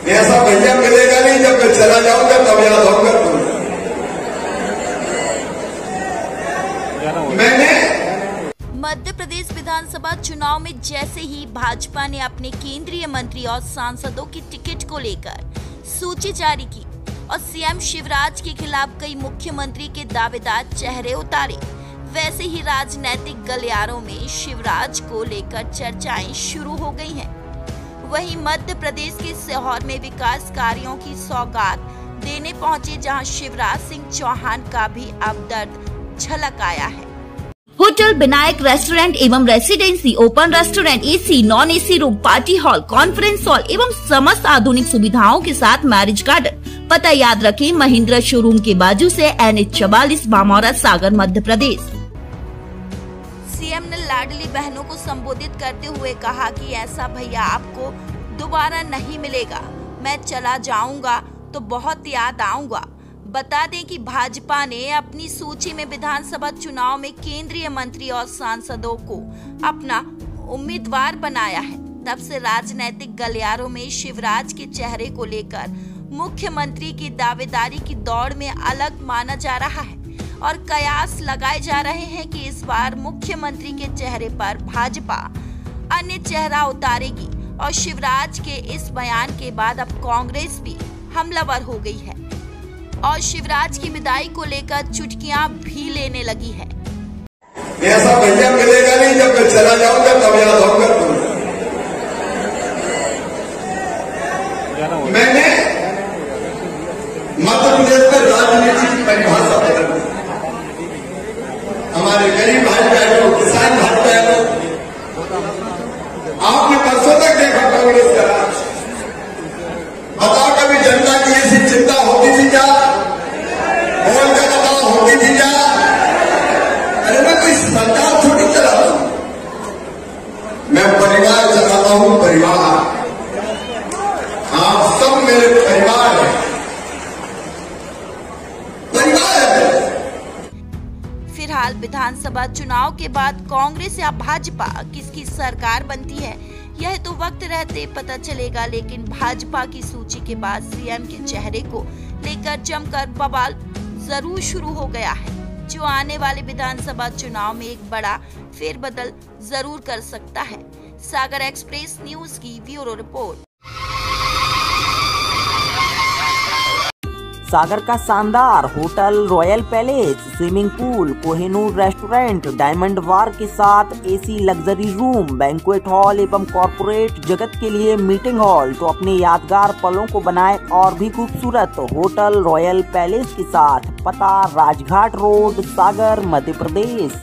ऐसा भैया मिलेगा नहीं, जब मैं चला जाऊंगा तब याद होगा तुम्हें। मैंने मध्य प्रदेश विधानसभा चुनाव में जैसे ही भाजपा ने अपने केंद्रीय मंत्री और सांसदों की टिकट को लेकर सूची जारी की और सीएम शिवराज के खिलाफ कई मुख्यमंत्री के दावेदार चेहरे उतारे, वैसे ही राजनीतिक गलियारों में शिवराज को लेकर चर्चाएं शुरू हो गई हैं। वहीं मध्य प्रदेश के सीहोर में विकास कार्यों की सौगात देने पहुंचे जहां शिवराज सिंह चौहान का भी अब दर्द झलक आया है। होटल विनायक रेस्टोरेंट एवं residency, open restaurant, AC, non AC room, party hall, conference hall एवं समस्त आधुनिक सुविधाओं के साथ मैरिज गार्डन। पता याद रखें, महिंद्रा शोरूम के बाजू से NH 44, बामौरा, सागर, मध्य प्रदेश। सीएम ने लाडली बहनों को संबोधित करते हुए कहा कि ऐसा भैया आपको दोबारा नहीं मिलेगा। मैं चला जाऊंगा तो बहुत याद आऊंगा। बता दें कि भाजपा ने अपनी सूची में विधानसभा चुनाव में केंद्रीय मंत्री और सांसदों को अपना उम्मीदवार बनाया है। तब से राजनीतिक गलियारों में शिवराज के चेहरे को लेकर मुख्यमंत्री की दावेदारी की दौड़ में अलग माना जा रहा है और कयास लगाए जा रहे हैं कि इस बार मुख्यमंत्री के चेहरे पर भाजपा अन्य चेहरा उतारेगी और शिवराज के इस बयान के बाद अब कांग्रेस भी हमलावर हो गई है और शिवराज की विदाई को लेकर चुटकियां भी लेने लगी है। ऐसा भैया मिलेगा नहीं, जब मैं चला जाऊंगा तब याद होगा तुम्हें। मैंने मध्य प्रदेश में राजनीति की परिभाषा बदल दी। हमारे गरीब भाई बहनों, किसान भाई बहनों, आपने परसों तक देखा कांग्रेस का राज। बताओ कभी जनता की ऐसी चिंता होती थी क्या? बोल का बताओ होती थी क्या? अरे मैं कोई सरकार थोड़ी चला रहा हूं, मैं परिवार चलाता हूं। परिवार, आप सब मेरे परिवार हैं। फिलहाल विधानसभा चुनाव के बाद कांग्रेस या भाजपा किसकी सरकार बनती है, यह तो वक्त रहते पता चलेगा। लेकिन भाजपा की सूची के बाद सीएम के चेहरे को लेकर जमकर बवाल जरूर शुरू हो गया है, जो आने वाले विधानसभा चुनाव में एक बड़ा फेरबदल जरूर कर सकता है। सागर एक्सप्रेस न्यूज की ब्यूरो रिपोर्ट। सागर का शानदार hotel royal palace, swimming pool, Kohinoor restaurant, diamond bar के साथ AC luxury room, banquet hall एवं कॉर्पोरेट जगत के लिए मीटिंग हॉल, तो अपने यादगार पलों को बनाए और भी खूबसूरत। होटल रॉयल पैलेस के साथ पता राजघाट रोड, सागर, मध्य प्रदेश।